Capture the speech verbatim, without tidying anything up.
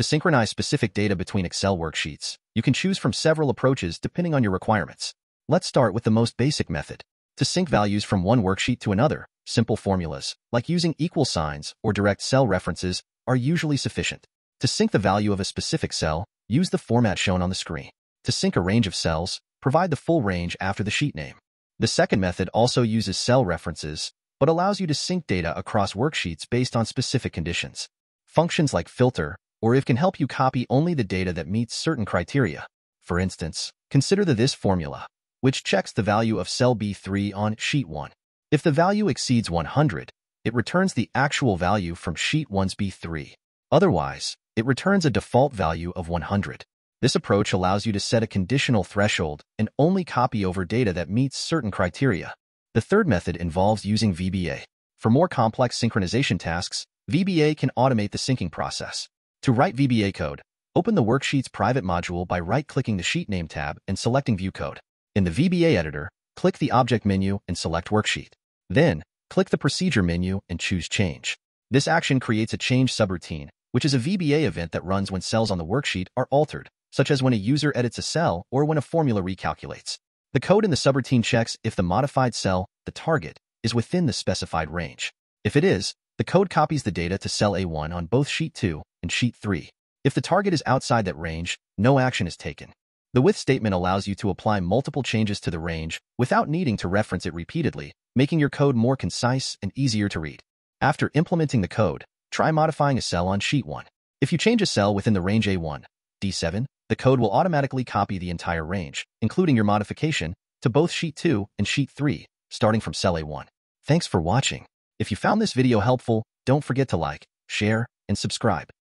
To synchronize specific data between Excel worksheets, you can choose from several approaches depending on your requirements. Let's start with the most basic method. To sync values from one worksheet to another, simple formulas, like using equal signs or direct cell references, are usually sufficient. To sync the value of a specific cell, use the format shown on the screen. To sync a range of cells, provide the full range after the sheet name. The second method also uses cell references, but allows you to sync data across worksheets based on specific conditions. Functions like filter or if can help you copy only the data that meets certain criteria. For instance, consider the this formula, which checks the value of cell B three on sheet one. If the value exceeds one hundred, it returns the actual value from sheet one's B three. Otherwise, it returns a default value of one hundred. This approach allows you to set a conditional threshold and only copy over data that meets certain criteria. The third method involves using V B A. For more complex synchronization tasks, V B A can automate the syncing process. To write V B A code, open the Worksheets private module by right-clicking the Sheet Name tab and selecting View Code. In the V B A editor, click the Object menu and select Worksheet. Then, click the Procedure menu and choose Change. This action creates a change subroutine, which is a V B A event that runs when cells on the worksheet are altered, such as when a user edits a cell or when a formula recalculates. The code in the subroutine checks if the modified cell, the target, is within the specified range. If it is, the code copies the data to cell A one on both sheet two and sheet three. If the target is outside that range, no action is taken. The with statement allows you to apply multiple changes to the range without needing to reference it repeatedly, making your code more concise and easier to read. After implementing the code, try modifying a cell on sheet one. If you change a cell within the range A one, D seven, the code will automatically copy the entire range, including your modification, to both sheet two and sheet three, starting from cell A one. Thanks for watching. If you found this video helpful, don't forget to like, share, and subscribe.